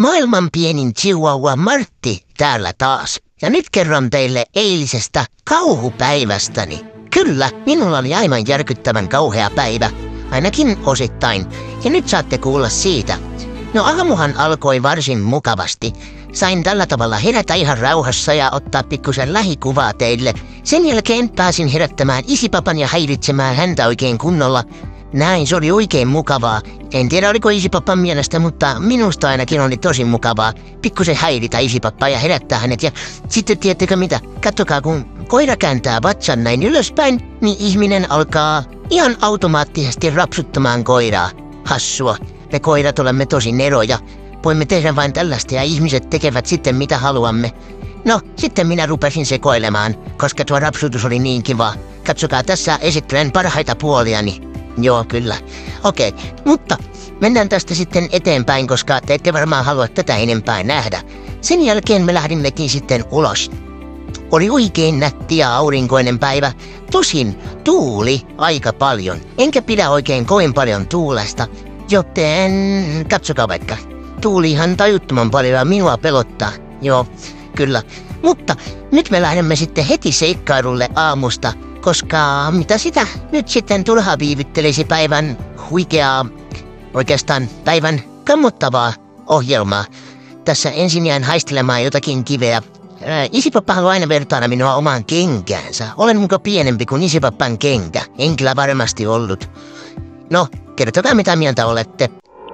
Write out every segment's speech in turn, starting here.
maailman pienin Chihuahua Martti täällä taas. Ja nyt kerron teille eilisestä kauhupäivästäni. Kyllä, minulla oli aivan järkyttävän kauhea päivä, ainakin osittain, ja nyt saatte kuulla siitä. No aamuhan alkoi varsin mukavasti. Sain tällä tavalla herätä ihan rauhassa ja ottaa pikkusen lähikuvaa teille. Sen jälkeen pääsin herättämään isipapan ja häiritsemään häntä oikein kunnolla. Näin, se oli oikein mukavaa. En tiedä oliko isipapan mielestä, mutta minusta ainakin oli tosi mukavaa. Pikkusen häiritä isipappaa ja herättää hänet. Ja sitten tiedättekö mitä? Katsokaa, kun koira kääntää vatsan näin ylöspäin, niin ihminen alkaa ihan automaattisesti rapsuttamaan koiraa. Hassua. Me koirat olemme tosi neroja. Voimme tehdä vain tällaista ja ihmiset tekevät sitten mitä haluamme. No, sitten minä rupesin sekoilemaan, koska tuo rapsutus oli niin kiva. Katsokaa, tässä esittelen parhaita puoliani. Joo, kyllä. Okei, mutta mennään tästä sitten eteenpäin, koska te ette varmaan halua tätä enempää nähdä. Sen jälkeen me lähdimmekin sitten ulos. Oli oikein nätti ja aurinkoinen päivä. Tosin tuuli aika paljon. Enkä pidä oikein kovin paljon tuulesta, joten katsokaa vaikka. Tuuli ihan tajuttoman paljon ja minua pelottaa. Joo, kyllä. Mutta nyt me lähdemme sitten heti seikkailulle aamusta, koska mitä sitä nyt sitten turha viivyttelisi päivän huikeaa, oikeastaan päivän kammottavaa ohjelmaa. Tässä ensin jään haistelemaan jotakin kiveä. Isipappa haluaa aina vertailla minua omaan kenkäänsä. Olen muka pienempi kuin isipappan kenkä. En kyllä varmasti ollut. No, kertokaa mitä mieltä olette.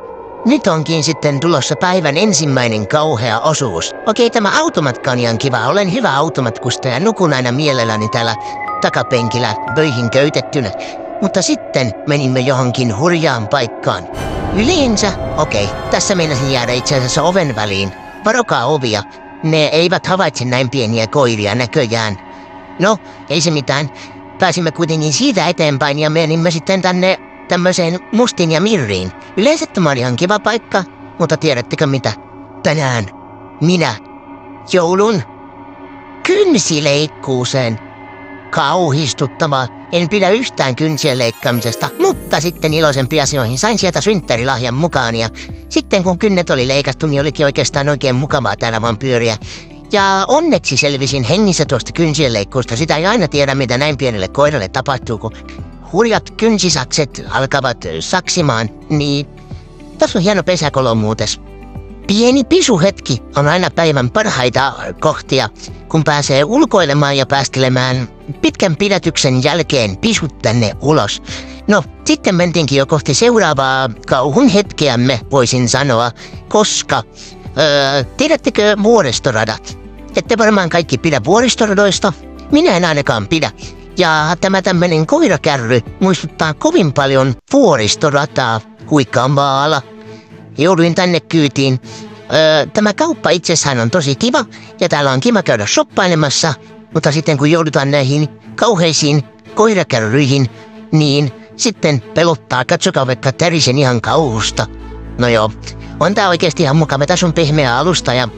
Nyt onkin sitten tulossa päivän ensimmäinen kauhea osuus. Okei, tämä automatka on ihan kiva. Olen hyvä automatkustaja ja nukun aina mielelläni täällä takapenkillä pöihin köytettynä. Mutta sitten menimme johonkin hurjaan paikkaan. Yleensä, tässä meinasin jäädä itse asiassa oven väliin. Varokaa ovia. Ne eivät havaitse näin pieniä koiria näköjään. No, ei se mitään. Pääsimme kuitenkin siitä eteenpäin ja menimme sitten tänne tämmöiseen Mustin ja Mirriin. Yleensä tämä oli ihan kiva paikka, mutta tiedättekö mitä? Tänään minä joudun kynsileikkuuseen. Kauhistuttavaa. En pidä yhtään kynsien leikkaamisesta, mutta sitten iloisempiin asioihin sain sieltä synttärilahjan mukaan. Ja sitten kun kynnet oli leikattu, niin olikin oikeastaan oikein mukavaa täällä vaan pyöriä. Ja onneksi selvisin hengissä tuosta kynsien leikkuusta. Sitä ei aina tiedä, mitä näin pienelle koiralle tapahtuu, kun hurjat kynsisakset alkavat saksimaan, niin tässä on hieno pesäkolo muutes. Pieni pisuhetki on aina päivän parhaita kohtia, kun pääsee ulkoilemaan ja päästelemään pitkän pidätyksen jälkeen pisut tänne ulos. No, sitten mentiinkin jo kohti seuraavaa kauhun hetkeämme, voisin sanoa, koska tiedättekö vuoristoradat? Ette varmaan kaikki pidä vuoristoradoista, minä en ainakaan pidä. Ja tämä tämmönen koirakärry muistuttaa kovin paljon vuoristorataa Huikkaanmaalla. Jouduin tänne kyytiin. Tämä kauppa itsessään on tosi kiva ja täällä on kiva käydä shoppailemassa, mutta sitten kun joudutaan näihin kauheisiin koirakärryihin, niin sitten pelottaa. Katsokaa vaikka tärisen ihan kauhusta. No joo, on tää oikeesti ihan mukava. Tässä on pehmeä alusta ja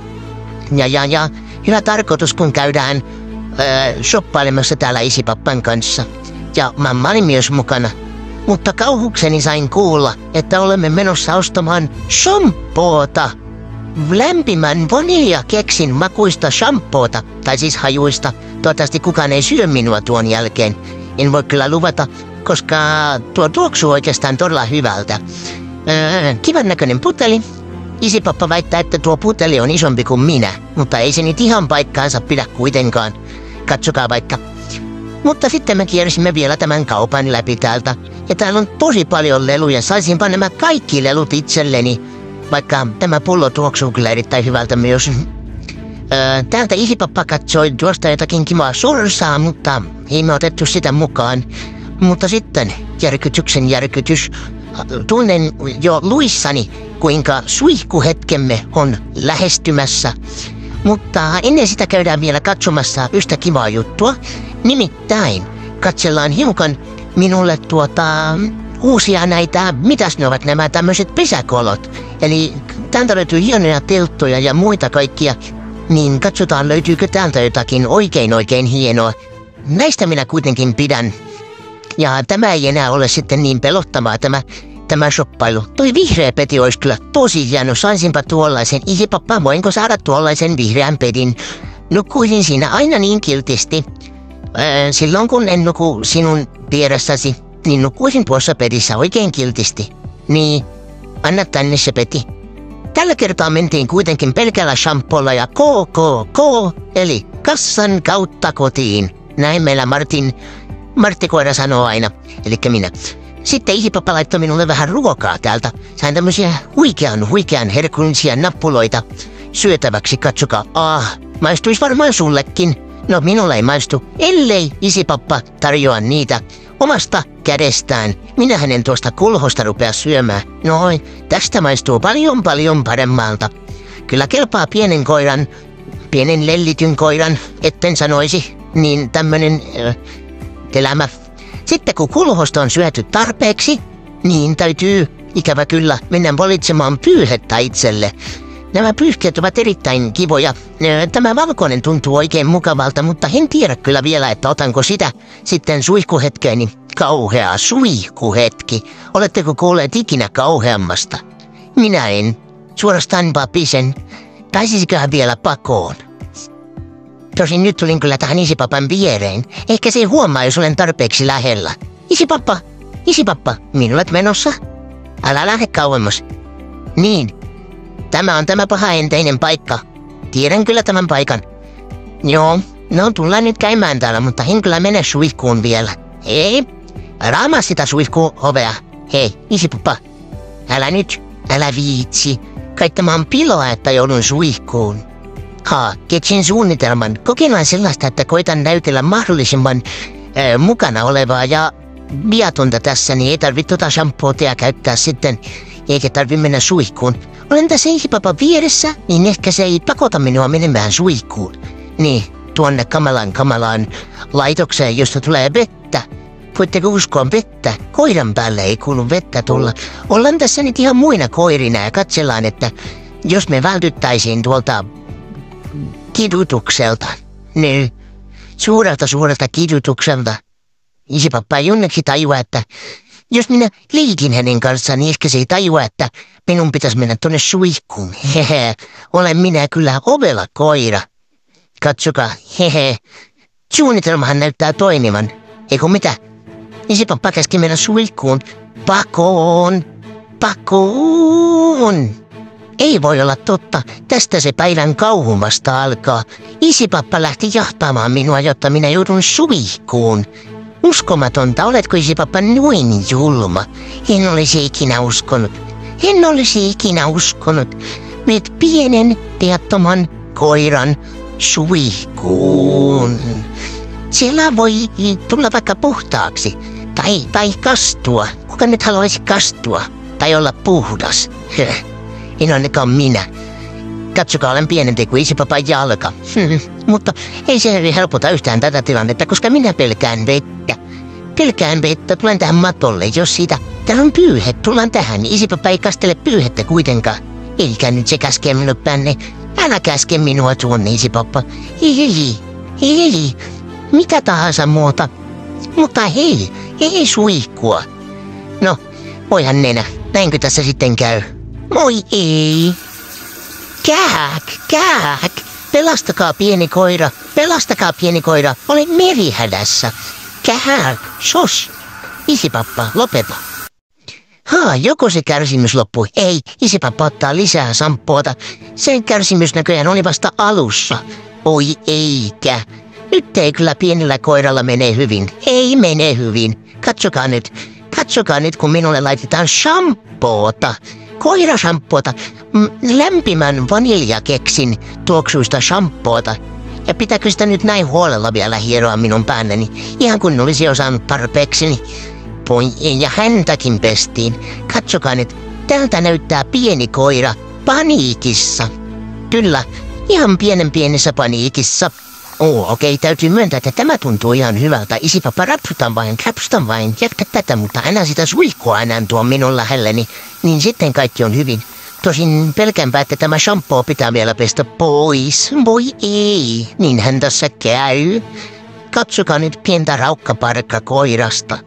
hyvä tarkoitus kun käydään shoppailemassa täällä isipappan kanssa. Ja mamma oli myös mukana. Mutta kauhukseni sain kuulla, että olemme menossa ostamaan shampoota. Lämpimän vaniljakeksin makuista shampoota, tai siis hajuista. Toivottavasti kukaan ei syö minua tuon jälkeen. En voi kyllä luvata, koska tuo tuoksuu oikeastaan todella hyvältä. Kivan näköinen puteli. Isipappa väittää, että tuo puteli on isompi kuin minä, mutta ei se nyt ihan paikkaansa pidä kuitenkaan. Katsokaa vaikka. Mutta sitten me kiersimme vielä tämän kaupan läpi täältä. Ja täällä on tosi paljon leluja. Saisinpa nämä kaikki lelut itselleni. Vaikka tämä pullo tuoksuu kyllä erittäin hyvältä myös. Täältä isipappa katsoi tuosta jotakin kivaa sorsaa, mutta ei me otettu sitä mukaan. Mutta sitten järkytyksen järkytys. Tunnen jo luissani, kuinka suihkuhetkemme on lähestymässä. Mutta ennen sitä käydään vielä katsomassa yhtä kivaa juttua. Nimittäin katsellaan hiukan minulle uusia näitä, mitäs ne ovat nämä tämmöiset pesäkolot. Eli täältä löytyy hienoja telttoja ja muita kaikkia. Niin katsotaan löytyykö täältä jotakin oikein hienoa. Näistä minä kuitenkin pidän. Ja tämä ei enää ole sitten niin pelottavaa tämä tämä shoppailu. Toi vihreä peti olisi kyllä tosi hieno. Saisinpa tuollaisen. Isipappa, voinko saada tuollaisen vihreän pedin? Nukkuisin siinä aina niin kiltisti. Silloin kun en nuku sinun vieressäsi, niin nukkuisin tuossa pedissä oikein kiltisti. Niin, anna tänne se peti. Tällä kertaa mentiin kuitenkin pelkällä shampoolla ja KKK, eli kassan kautta kotiin. Näin meillä Martti koira sanoo aina, eli minä. Sitten isipappa laittoi minulle vähän ruokaa täältä. Sain tämmösiä huikean herkullisia nappuloita syötäväksi, katsokaa. Maistuis varmaan sullekin. No minulle ei maistu, ellei isipappa tarjoa niitä omasta kädestään. Minähän en tuosta kulhosta rupea syömään. Noin, tästä maistuu paljon paremmalta. Kyllä kelpaa pienen lellityn koiran, etten sanoisi, niin tämmönen elämä. Sitten kun kulhosta on syöty tarpeeksi, niin täytyy ikävä kyllä mennä valitsemaan pyyhettä itselle. Nämä pyyhkeet ovat erittäin kivoja. Tämä valkoinen tuntuu oikein mukavalta, mutta en tiedä kyllä vielä, että otanko sitä sitten suihkuhetkeeni. Kauhea suihkuhetki. Oletteko kuulleet ikinä kauheammasta? Minä en. Suorastaan papisen. Pääsisiköhän vielä pakoon? Tosin nyt tulin kyllä tähän isipapan viereen. Ehkä se ei huomaa, jos olen tarpeeksi lähellä. Isipappa, minulle menossa? Älä lähde kauemmas. Niin. Tämä on tämä pahaenteinen paikka. Tiedän kyllä tämän paikan. Joo, no tullaan nyt käymään täällä, mutta en kyllä mene suihkuun vielä. Ei, raamaa sitä suihkuovea. Hei, isipappa, älä viitsi. Kai tämä on piloa, että joudun suihkuun. Keksin suunnitelman. Kokeillaan sellaista, että koitan näytellä mahdollisimman mukana olevaa ja viatonta tässä, niin ei tarvitse shampoota käyttää sitten, eikä tarvitse mennä suihkuun. Olen tässä isipapan vieressä, niin ehkä se ei pakota minua menemään suihkuun. Niin, tuonne kamalaan laitokseen, josta tulee vettä. Voitteko uskoa vettä? Koiran päälle ei kuulu vettä tulla. Ollaan tässä nyt ihan muina koirina ja katsellaan, että jos me vältyttäisiin tuolta kidutukselta, niin suurelta kidutukselta. Isipappa ei onneksi tajua, että jos minä leikin hänen kanssaan, niin ehkä se ei tajua, että minun pitäisi mennä tuonne suihkuun. Hehe, olen minä kyllä ovela koira. Katsokaa, hehe. Suunnitelmahan näyttää toimivan. Eikö mitä? Isipappa käski mennä suihkuun. Pakoon. Ei voi olla totta. Tästä se päivän kauhu vasta alkaa. Isipappa lähti jahtaamaan minua, jotta minä joudun suihkuun. Uskomatonta, oletko isipappa noin julma? En olisi ikinä uskonut. Meet pienen, teattoman koiran suihkuun. Siellä voi tulla vaikka puhtaaksi. Tai kastua. Kuka nyt haluaisi kastua? Tai olla puhdas? En ainakaan minä. Katsokaa, olen pienempi kuin isipapan jalka. Mutta ei se helpota yhtään tätä tilannetta, koska minä pelkään vettä. Tulen tähän matolle, jos siitä... Täällä on pyyhe, tullaan tähän. Isipappa ei kastele pyyhettä kuitenkaan. Eikä nyt se käskee minut tänne. Älä käske minua tuonne, isipappa. Ei. Mitä tahansa muuta. Mutta ei suihkua. No, voihan nenä. Näinkö tässä sitten käy? Moi ei. Kääk. Pelastakaa pieni koira. Olen merihädässä. Kääk, sos. Isipappa, lopeta. Joko se kärsimys loppui? Ei, isipappa ottaa lisää sampoota. Sen kärsimys näköjään oli vasta alussa. Oi eikä. Nyt ei kyllä pienellä koiralla mene hyvin. Ei mene hyvin. Katsokaa nyt, kun minulle laitetaan shampoota. Koirashampoota. Lämpimän vaniljakeksin tuoksuista shampoota. Ja pitääkö sitä nyt näin huolella vielä hieroa minun päänäni? Ihan kun olisi jo saanut tarpeekseni. Ja häntäkin pestiin. Katsokaa nyt, tältä näyttää pieni koira paniikissa. Kyllä, ihan pienessä paniikissa. Okei, täytyy myöntää, että tämä tuntuu ihan hyvältä. Isipappa, rapsutan vain, jatka tätä, mutta enää sitä suihkua enää tuo minun lähelleni, niin sitten kaikki on hyvin. Tosin pelkäänpä, että tämä shampoo pitää vielä pestä pois. Voi ei, niinhän tässä käy. Katsokaa nyt pientä raukkaparkka koirasta.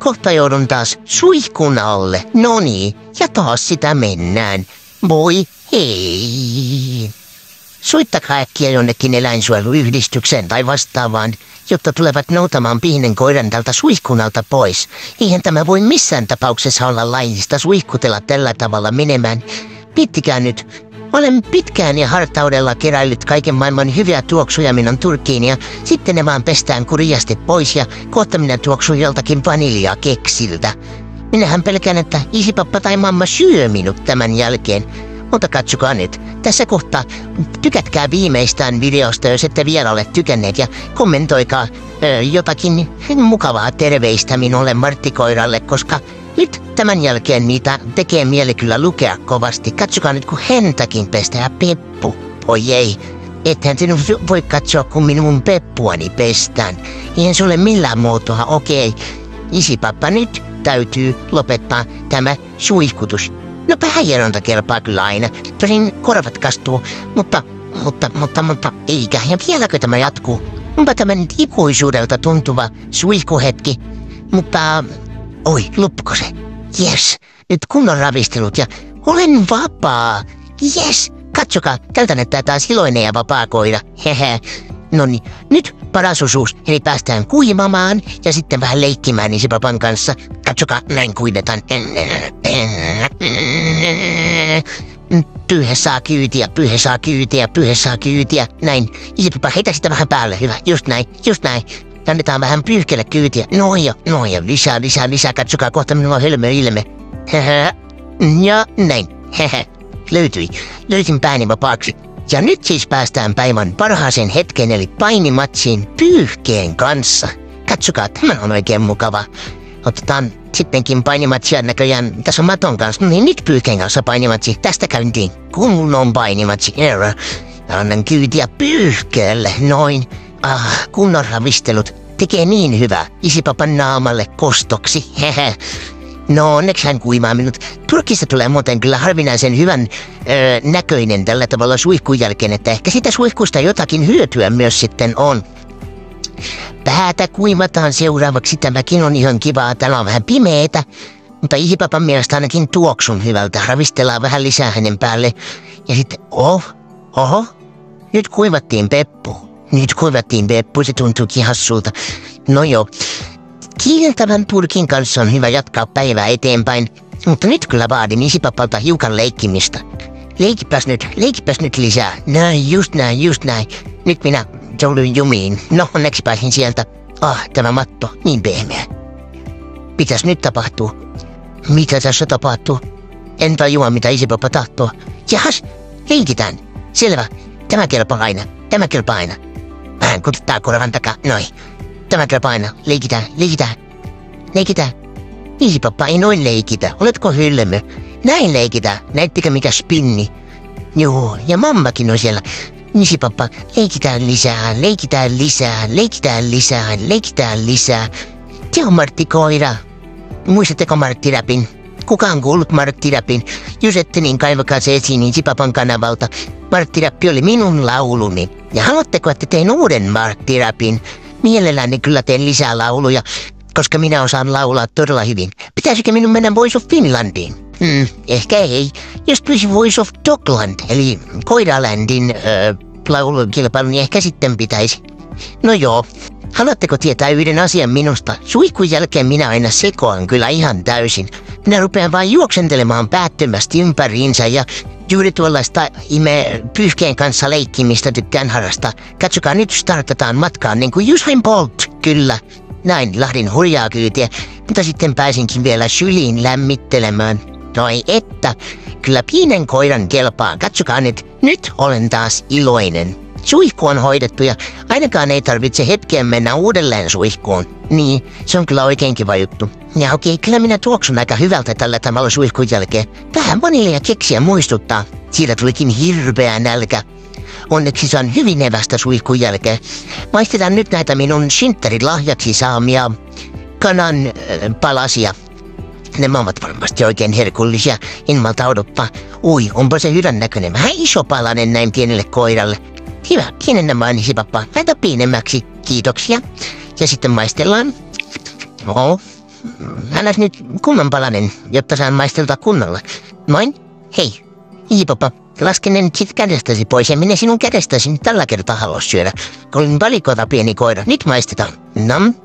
kohta joudun taas suihkun alle. Noniin, ja taas sitä mennään. Voi hei. Soittakaa äkkiä jonnekin eläinsuojeluyhdistykseen tai vastaavaan, jotta tulevat noutamaan pienen koiran tältä suihkunalta pois. Eihän tämä voi missään tapauksessa olla laillista suihkutella tällä tavalla menemään. Pittikää nyt. Olen pitkään ja hartaudella keräillyt kaiken maailman hyviä tuoksuja minun turkkiin ja sitten ne vaan pestään kurjasti pois ja kohta minä tuoksun joltakin vaniljaa keksiltä. Minähän pelkään, että isipappa tai mamma syö minut tämän jälkeen. Mutta katsokaa nyt, tässä kohtaa tykätkää viimeistään videosta, jos ette vielä ole tykänneet ja kommentoikaa jotakin mukavaa terveistä minulle Martti Koiralle, koska nyt tämän jälkeen niitä tekee mieli kyllä lukea kovasti. Katsokaa nyt, kun häntäkin pestää Peppu. Oi ei, ethän sinun voi katsoa, kun minun Peppuani pestään. Eihän se ole millään muotoa, okei. Isipappa, nyt täytyy lopettaa tämä suihkutus. No päähieronta kelpaa kyllä aina. Tosin korvat kastuu, mutta eikä. Ja vieläkö tämä jatkuu? Onpa tämä nyt ikuisuudelta tuntuva suihkuhetki. Mutta oi, loppuko se? Jes, nyt kunnon ravistelut ja olen vapaa. Jes, katsokaa, tältä näyttää taas iloinen ja vapaa koira. Hehe. Noniin, nyt paras osuus, eli päästään kuivamaan ja sitten vähän leikkimään isipapan kanssa. Katsokaa, näin kuidetaan. Pyyhe saa kyytiä, pyyhe saa kyytiä, pyyhe saa kyytiä. Näin, isipapa, heitä sitä vähän päälle, hyvä, just näin, just näin. Annetaan vähän pyyhkelle kyytiä. No ja lisää. Katsokaa, kohta minulla on hölmö ilme. Ja näin. Löytyi. Löysin pääni vapaaksi. Ja nyt siis päästään päivän parhaaseen hetken, eli painimatsiin pyyhkeen kanssa. Katsokaa, tämä on oikein mukava. Otetaan sittenkin painimatsia näköjään. Tässä on maton kanssa. No niin, nyt pyyhkeen kanssa painimatsi. Tästä käyntiin. Kunnon painimatsi. Annan kyytiä pyyhkeelle. Noin. Kunnon ravistelut. Tekee niin hyvää isipapan naamalle kostoksi. No onneksi hän kuimaa minut. Turkista tulee muuten kyllä harvinaisen hyvän näköinen tällä tavalla suihkun jälkeen, että ehkä sitä suihkusta jotakin hyötyä myös sitten on. Päätä kuimataan seuraavaksi. Tämäkin on ihan kivaa. Täällä on vähän pimeetä, mutta isipapan mielestä ainakin tuoksun hyvältä. Ravistellaan vähän lisää hänen päälle. Ja sitten, oho, nyt kuivattiin Peppu. Se tuntuukin hassulta. No joo. Kiiltävän turkin kanssa on hyvä jatkaa päivää eteenpäin, mutta nyt kyllä vaadin isipapalta hiukan leikkimistä. Leikipäs nyt lisää. Näin, just näin. Nyt minä jouduin jumiin. No, onneksi pääsin sieltä. Tämä matto, niin pehmeä. Mitäs nyt tapahtuu? Mitä tässä tapahtuu? En tajua, mitä isipappa tahtoo. Jahas, leikitään. Selvä. Tämä kelpaa aina. Vähän kutittaa korvan takaa. Noin. Tämä kelpaa aina. Leikitään. Isipappa ei noin leikitä. Oletko hyllemö? Näin leikitään. Näittekö mikä spinni? Joo, ja mammakin on siellä. Isipappa, leikitään lisää. Se on Martti Koira. Muistatteko Martti Räpin? Kuka on kuullut Martti Räpin? Jos ette, niin kaivakaa se esiin isipapan kanavalta. Martti Räppi oli minun lauluni. Ja haluatteko, että teen uuden Martti Räpin? Mielelläni kyllä teen lisää lauluja, koska minä osaan laulaa todella hyvin. Pitäisikö minun mennä Voice of Finlandiin? Ehkä ei. Jos tulisi Voice of Dogland, eli Koiralandin laulukilpailu, niin ehkä sitten pitäisi. No joo. Haluatteko tietää yhden asian minusta? Suihkun jälkeen minä aina sekoan kyllä ihan täysin. Minä rupean vain juoksentelemaan päättömästi ympäriinsä ja juuri tuollaista pyyhkeen kanssa leikkimistä tykkään harrastaa. Katsokaa, nyt startataan matkaan niin kuin Usain Bolt, kyllä. Näin, lahdin hurjaa kyytiä, mutta sitten pääsinkin vielä syliin lämmittelemään. Noi että, kyllä pienen koiran kelpaa. Katsokaa nyt olen taas iloinen. Suihku on hoidettu ja ainakaan ei tarvitse hetkeen mennä uudelleen suihkuun. Niin, se on kyllä oikein kiva juttu. Ja okei, kyllä minä tuoksun aika hyvältä tällä tavalla suihkun jälkeen. Vähän vanilja keksiä muistuttaa. Siitä tulikin hirveä nälkä. Onneksi saan hyvin evästä suihkun jälkeen. Maistetaan nyt näitä minun synttärin lahjaksi saamia kanan palasia. Nämä ovat varmasti oikein herkullisia. En malta odottaa. Ui, onpa se hyvän näköinen. Vähän iso palanen näin pienelle koiralle. Hyvä, pienennä vaan isipappa. Laita pienemmäksi. Kiitoksia. Ja sitten maistellaan. annas nyt kunnon palanen, jotta saan maisteltua kunnolla. Moin, hei, Iipapa, lasken ne nyt sit kädestäsi pois ja minä sinun kädestäsi nyt tällä kertaa halua syödä. Olin valikoita pieni koira, nyt maistetaan. Nam.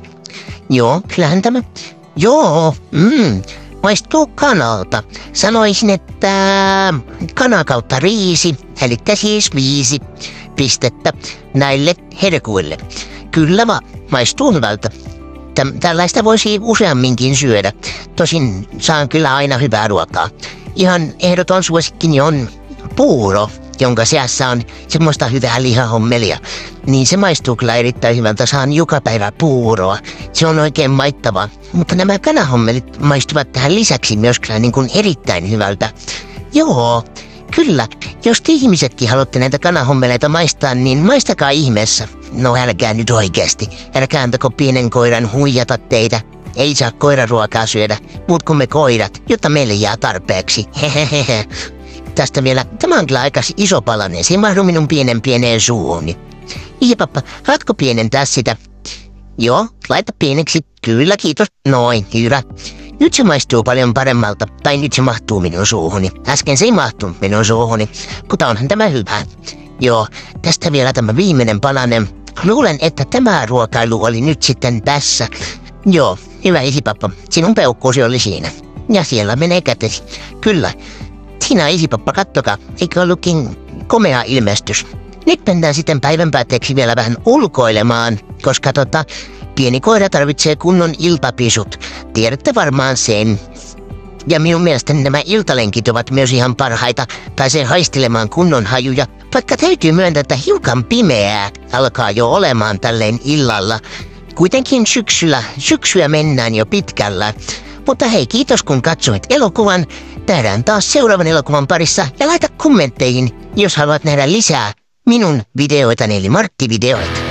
Joo, kyllähän tämä. Joo, maistuu kanalta. Sanoisin, että kana kautta riisi, eli siis 5 pistettä näille herkuille. Kyllä vaan, maistuu hyvältä. Tällaista voisi useamminkin syödä. Tosin saan kyllä aina hyvää ruokaa. Ihan ehdoton suosikkini on puuro, jonka seassa on semmoista hyvää lihahommelia. Niin se maistuu kyllä erittäin hyvältä, saan joka päivä puuroa. Se on oikein maittavaa. Mutta nämä kanahommelit maistuvat tähän lisäksi myös kyllä niin kuin erittäin hyvältä. Joo, kyllä. Jos te ihmisetkin haluatte näitä kanahommeleita maistaa, niin maistakaa ihmeessä. No älkää nyt oikeasti. Älkää antako pienen koiran huijata teitä. Ei saa koiraruokaa syödä, muut kuin me koirat, jotta meille jää tarpeeksi. Hehehehe. Tästä vielä, tämä on kyllä aika iso palanen, se ei mahdu minun pieneen suuhuni. Iipappa, haluatko pienentää sitä? Joo, laita pieneksi. Kyllä, kiitos. Noin, hyvä. Nyt se maistuu paljon paremmalta, tai nyt se mahtuu minun suuhuni. Äsken se ei mahtunut minun suuhuni, mutta onhan tämä hyvä. Joo, tästä vielä tämä viimeinen palanen. Luulen, että tämä ruokailu oli nyt sitten tässä. Joo, hyvä Isipappa, sinun peukkuusi oli siinä. Ja siellä menee kätesi. Kyllä. Siinä Isipappa, kattokaa, eikö ollutkin komea ilmestys. Nyt mennään sitten päivän päätteeksi vielä vähän ulkoilemaan, koska pieni koira tarvitsee kunnon iltapisut. Tiedätte varmaan sen. Ja minun mielestäni nämä iltalenkit ovat myös ihan parhaita. Pääsee haistelemaan kunnon hajuja, vaikka täytyy myöntää, että hiukan pimeää alkaa jo olemaan tälleen illalla. Kuitenkin syksyä mennään jo pitkällä. Mutta hei, kiitos kun katsoit elokuvan. Nähdään taas seuraavan elokuvan parissa ja laita kommentteihin, jos haluat nähdä lisää minun videoitani eli Martti-videoita.